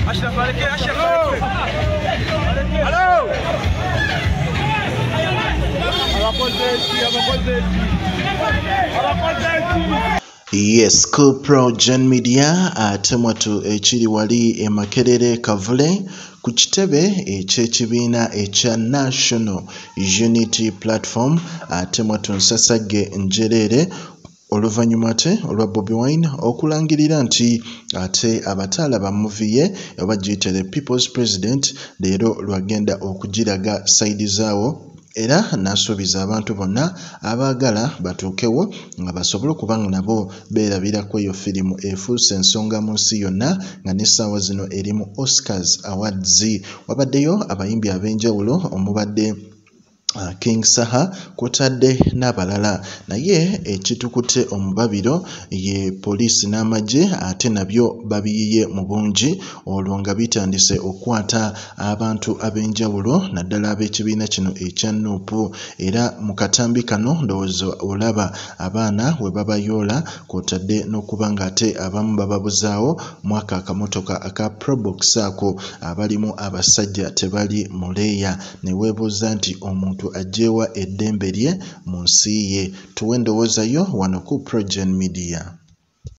Yes, ku PROJOURN media atemwatu ekiri wali emakerere kavule ku kitebe eky'ekibiina ekya National Unity Platform atemwatu nsasagge njereere oluvannyuma ate olwa Bobi Wine okulangirira nti ate abataala bamuviye oba giyite the People's President leero lwagenda okugiraga sayidi zaawo era n'asuubiza abantu bonna abaagala batuukewo nga basobole okuba nga nabo beerabirako eyo filimu efuuse ensonga mu nsi yonna nga n'essaawa zino eri mu Oscars Awards. Wabaddeyo abayimbi ab'enjawulo omubadde King Saha kutadde n'abalala naye ekitukute omubabiro ye poliisi n'amagye ate nabyo babiyiye mu bungi olwo nga bitandise okukwata abantu ab'enjawulo naddala ab'ekibiina kino ekya NUP era mu katambi kano ndowooza olaba abaana we babayoola kwotadde n'okuba nga ate abamu bababuzaawo mwaka akamotoka aka Probox ako abalimu abasajja tebali muleeya ne weebuuza nti omuntu ajjeewa eddembe lye mu nsi ye. Tuwe endowooza yo wano ku PROJOURN media.